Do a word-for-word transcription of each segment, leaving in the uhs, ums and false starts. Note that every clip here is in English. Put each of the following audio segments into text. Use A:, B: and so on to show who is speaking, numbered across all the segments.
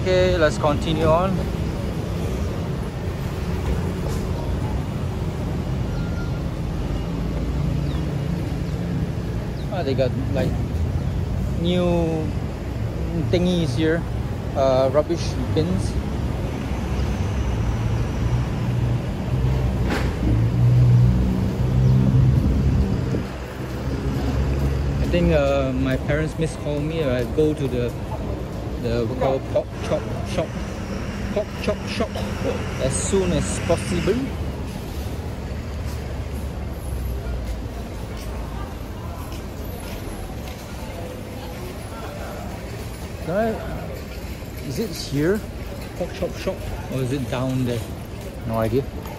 A: Okay, let's continue on. Oh, they got like new thingies here, uh, rubbish bins. I think uh, my parents miscalled me. I go to the the we call pork chop shop, pork chop shop as soon as possible. Right. Is it here, pork chop shop, or is it down there? No idea.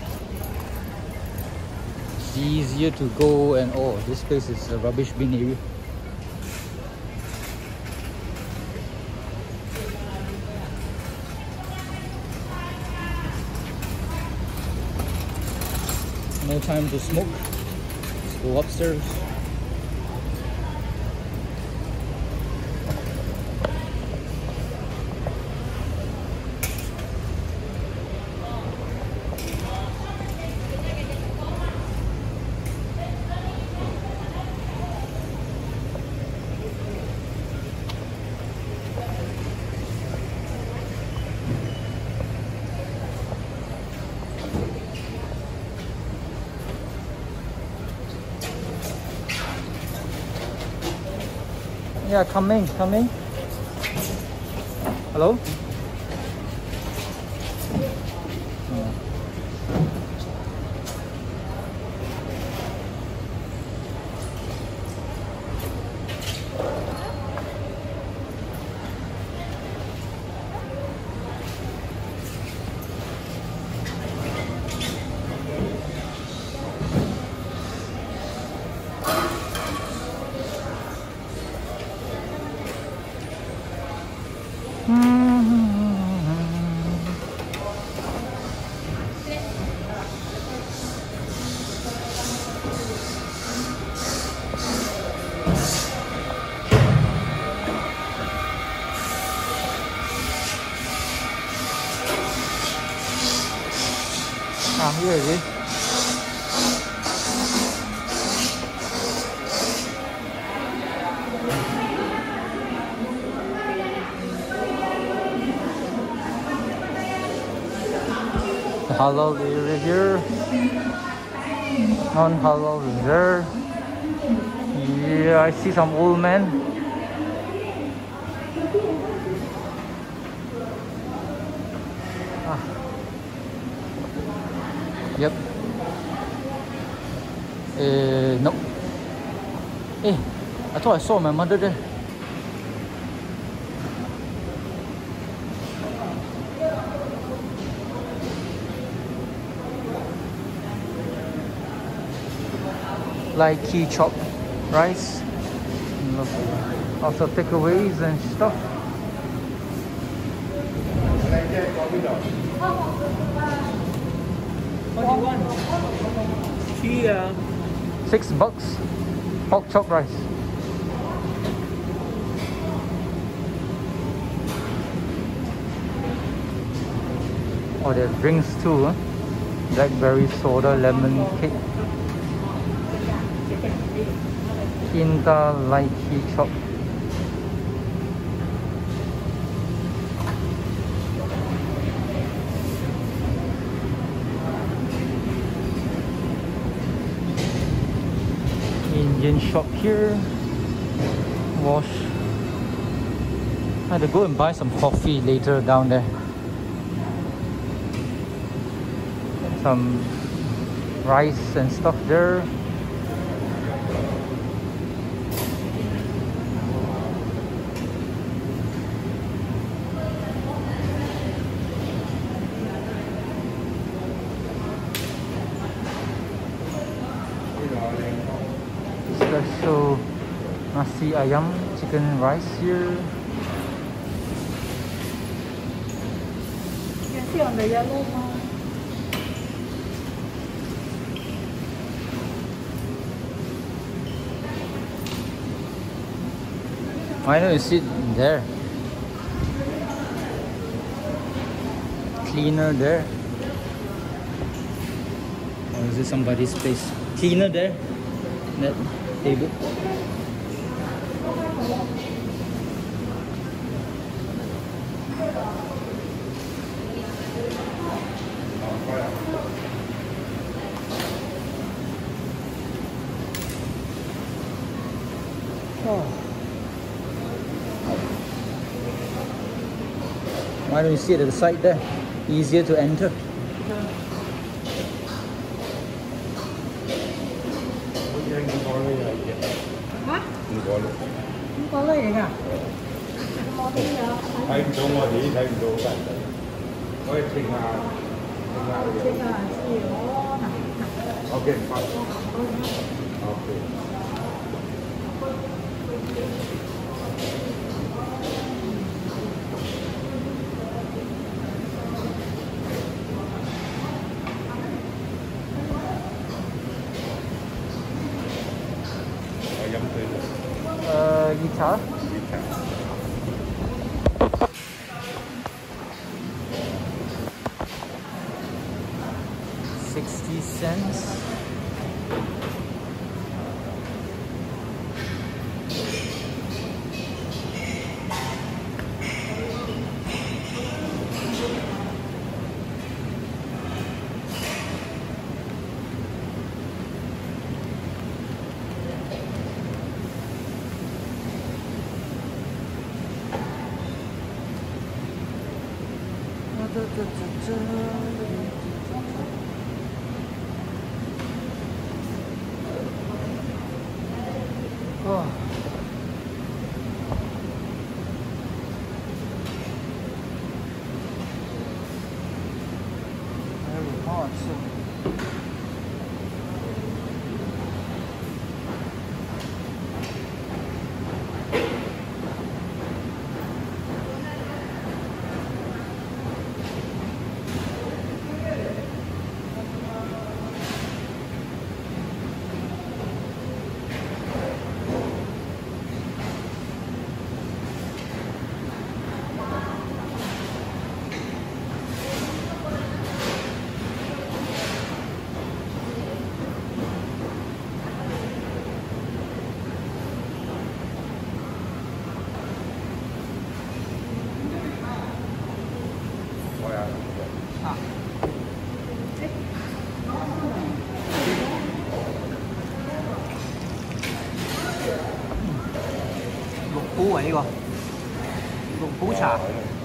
A: It's easier to go, and oh, this place is a rubbish bin area. No time to smoke. Let's go upstairs. Yeah, coming, coming. Hello? Oh. Ah, here it is. The halal area here. Non-halal is there. Yeah, I see some old men. Ah. Yep. Uh, no. Eh, I thought I saw my mother there. Like key chop rice, also takeaways and stuff.
B: What do you want? Here.
A: Six bucks, pork chop rice. Oh, there are drinks too, huh? Blackberry soda, lemon cake. Kinta lychee chop. Indian shop here. Wash. I had to go and buy some coffee later down there. Some rice and stuff there. Special nasi ayam, chicken rice here.
B: You can see on the yellow one.
A: Why don't you sit there? cleaner there. Or is it somebody's place? Cleaner there? That table? Oh. Why don't you sit at the side there? Easier to enter.
B: Hả?
C: Không có luôn.
B: Không có lấy gì cả.
C: Thấy không đúng rồi thì thấy không đúng rồi. Ôi, Trinh Hà. Trinh Hà rồi.
B: Trên là chỉ có nặng nặng.
C: Ok, fine. Ok. Ở dòng tiền.
A: Uh, guitar? Sixty cents. Oh. Very hot. Ah. Lục Phú à, này個Lục Phú茶.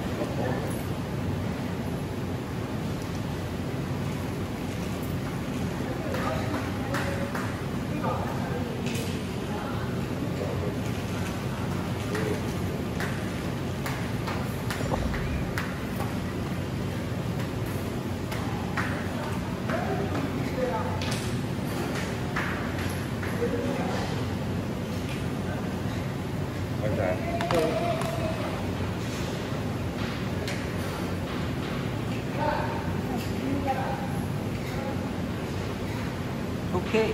A: Okay.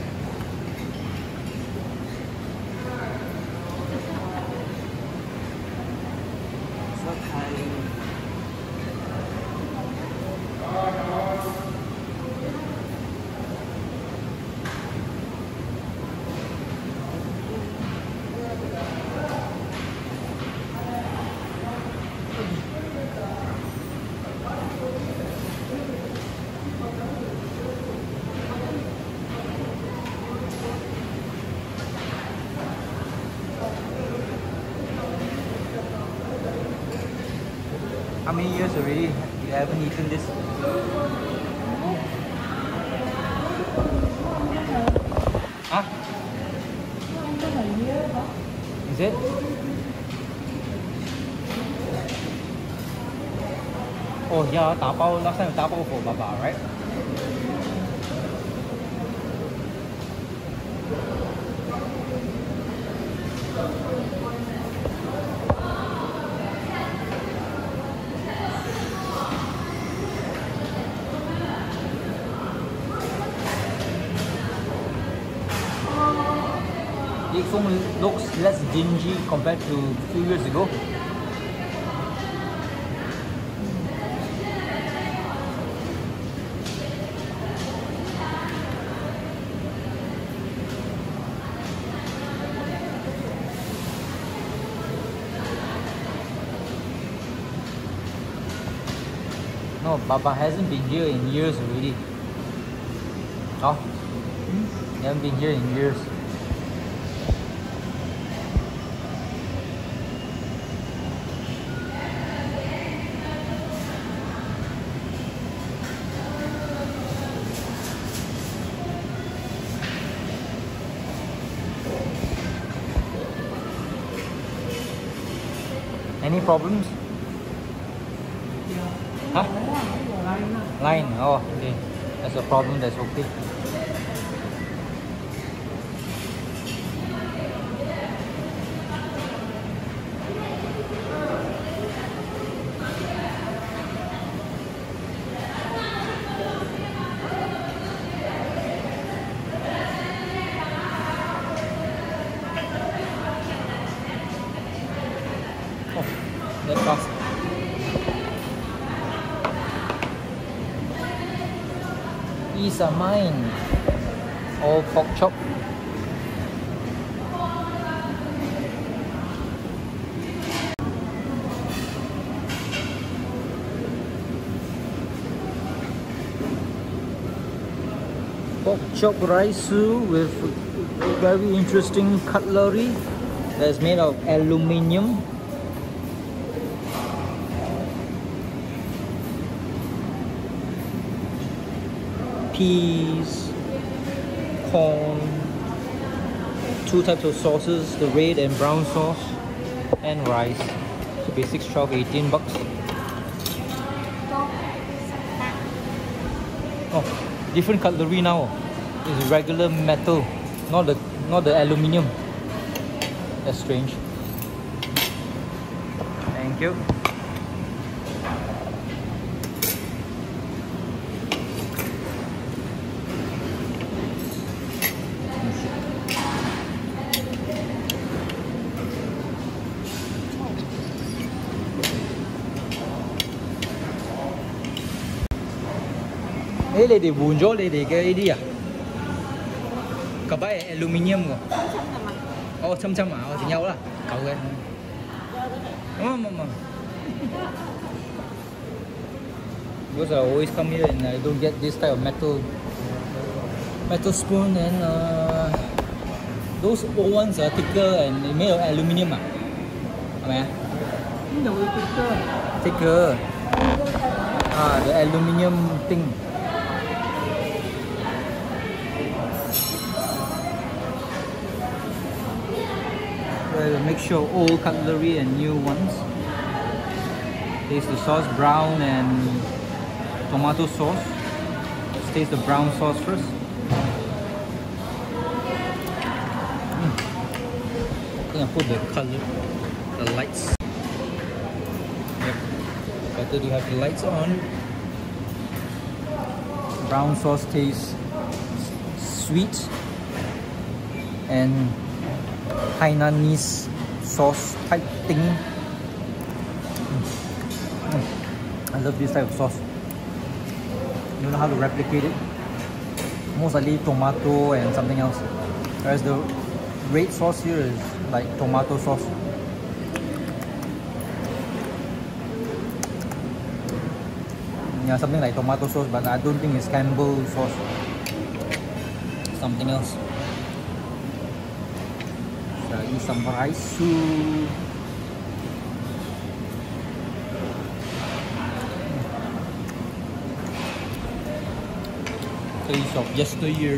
A: How many years already you haven't eaten this? Huh? Is it? Oh yeah, tapao, last time tapao for Baba, right? It looks less dingy compared to a few years ago. No, Baba hasn't been here in years already. Oh, he hasn't been here in years. Any problems? Huh? Line. Oh, okay. That's a problem. That's okay. Oh, that fast. These are mine. All pork chop. Pork chop rice with very interesting cutlery that's made of aluminium. Peas, corn, two types of sauces, the red and brown sauce, and rice. So basics twelve, eighteen bucks. Oh, different cutlery now. It's regular metal, not the not the aluminium. That's strange. Thank you. Ê, 你哋換咗你哋嘅呢啲啊？舊擺係 aluminium 喎。哦，侵侵啊，我仲有啦，舊嘅。唔唔唔。Because I always come here and I don't get this type of metal metal spoon, and uh, those old ones are thicker and they're made of aluminium 啊，係咪啊？
B: 邊度會
A: thicker？thicker 啊 ，the aluminium thing. Uh, mixture of old cutlery and new ones. Taste the sauce, brown and tomato sauce. Let's taste the brown sauce first. Mm. I think I put the color, the lights. Yep, better to have the lights on. Brown sauce tastes sweet and Hainanese sauce type thing. Mm. Mm. I love this type of sauce. You don't know how to replicate it. Most likely tomato and something else. Whereas the red sauce here is like tomato sauce. Yeah, something like tomato sauce, but I don't think it's Campbell sauce. Something else. Eat some rice soup. Taste of yesteryear.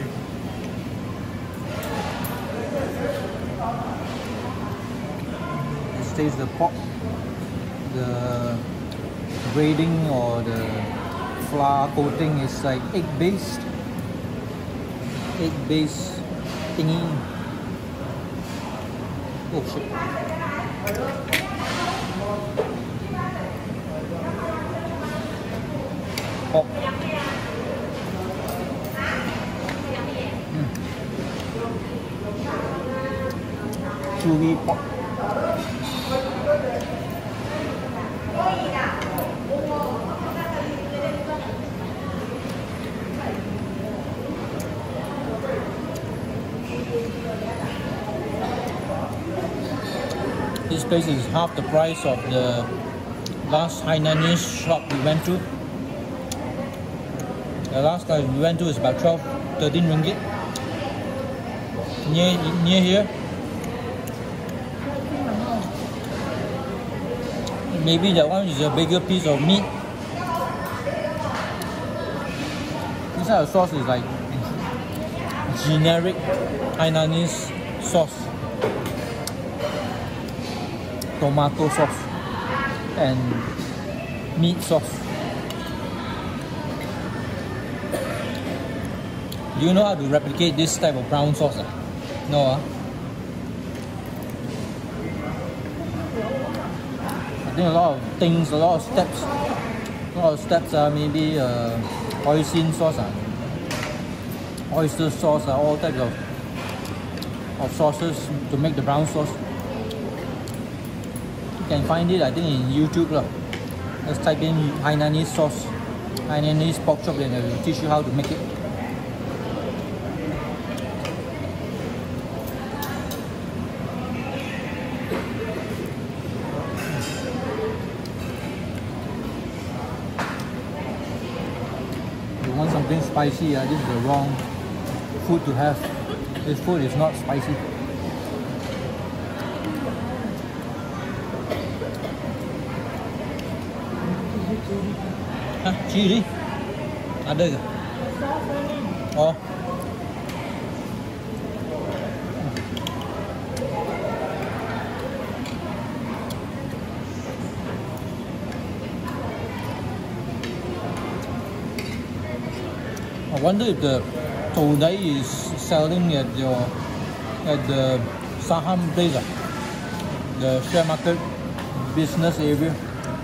A: This tastes the pork, the braiding or the flour coating is like egg based, egg based thingy. Oh shit. Pork. Mm. Chewy pork. This place is half the price of the last Hainanese shop we went to. The last time we went to is about twelve, thirteen ringgit. Near, near here. Maybe that one is a bigger piece of meat. This kind of sauce is like generic Hainanese sauce. Tomato sauce and meat sauce. Do you know how to replicate this type of brown sauce? Ah? No, ah? I think a lot of things, a lot of steps, a lot of steps are uh, maybe uh, hoisin sauce, uh, oyster sauce, uh, all types of, of sauces to make the brown sauce. You can find it, I think, in YouTube. Lah. Just type in Hainanese sauce, Hainanese pork chop, and it will teach you how to make it. Want something spicy, uh, this is the wrong food to have. This food is not spicy. Huh? Chili? Ada ke? Oh. I wonder if the Todai is selling at your at the Saham place, the share market business area.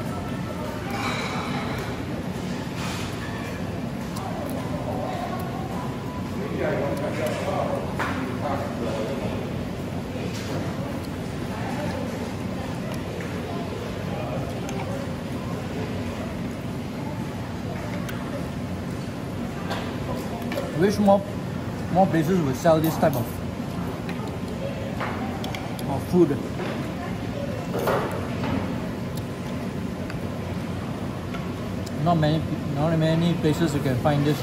A: I wish more more places would sell this type of, of food. Not many not many places you can find this.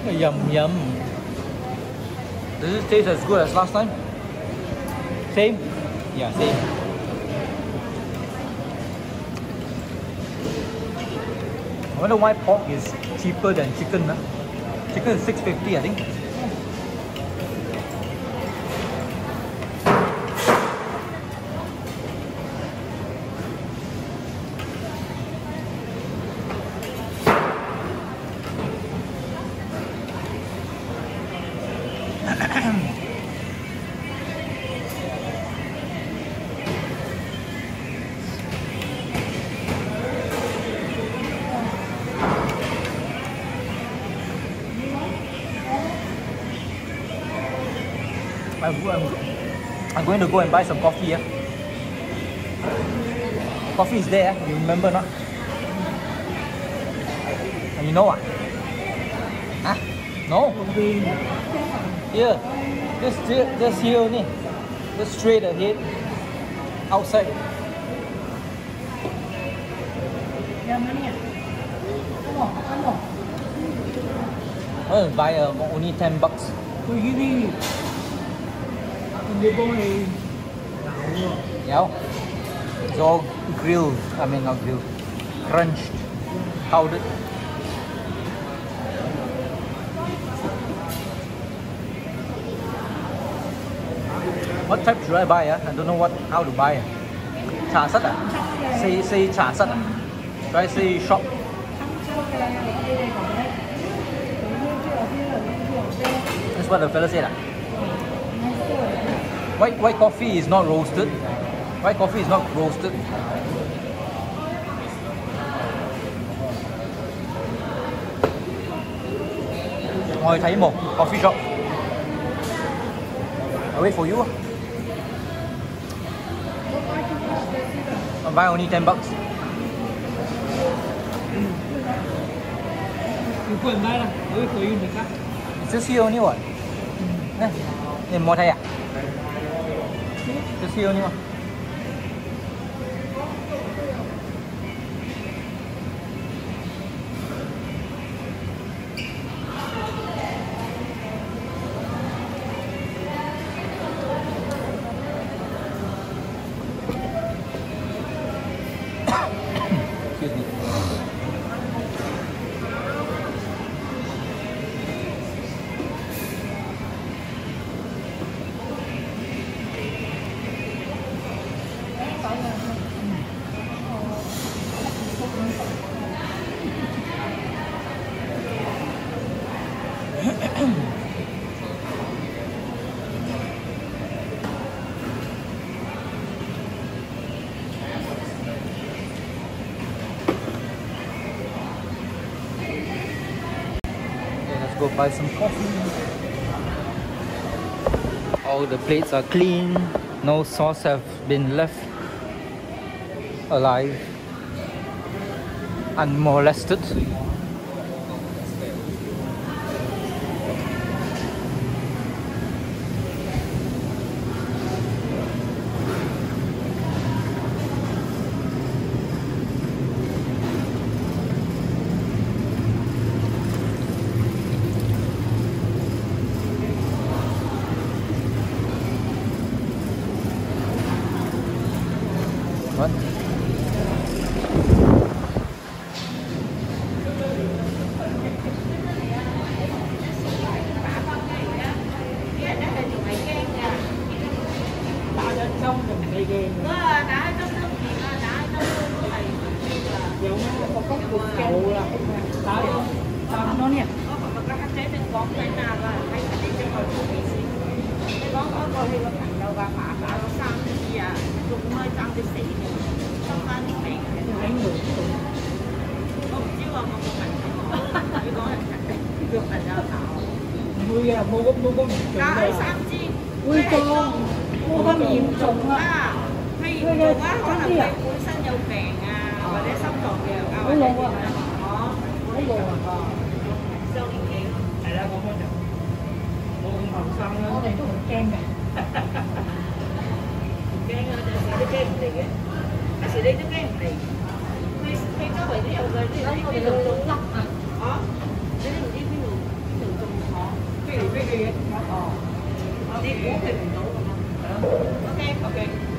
A: Yum yum. Does it taste as good as last time? Same? Yeah, same. I wonder why pork is cheaper than chicken. Huh? Chicken is six fifty, I think. I'm, I'm going to go and buy some coffee. Yeah? Coffee is there, you remember not? And you know what? Huh? No? Here, just, just here only. Just straight ahead. Outside.
B: Giờ mà nè. Come on, come on.
A: I'm going to buy uh, only ten bucks.
B: Tôi ghi đi. Người bố này
A: Yeah. It's all grilled. I mean not grilled. Crunched. Powdered. What type should I buy? Uh? I don't know what how to buy. Trà sắt à? Say say trà sắt à? Should I say shop? That's what the fella said. Uh? White white coffee is not roasted. White coffee is not roasted. Ngồi thấy một coffee shop. I'll wait for you. I'll buy only ten bucks.
B: You put in there. I'll wait for you in the car.
A: It's just here only what? Nè, nè mua thay à? Just here only what? Excuse me. Go buy some coffee. All the plates are clean. No sauce have been left alive, unmolested. What?
B: Xong rồi mày ghiền. Giống có có cục kẹo là tao tao nó nè. Vui à, mua có mua có vui cho mua có nhiễm trùng á. Hay nhiều quá có là cái cuốn xanh dầu vàng à, và để xong còn đều ao lấy luôn à. Lấy luôn à. Sao đi kiện? Này là con có được. Mua màu xanh nó này có kem nè. Kem ở đây sẽ kem gì á. Cái gì đây nó kem gì? Hay hay có vậy đi ở đây đi ở đây lục lục lắm à. Đó. Đây là đi cái lục. 嚟飛嘅嘢。哦，你估佢唔到㗎嘛？OK OK。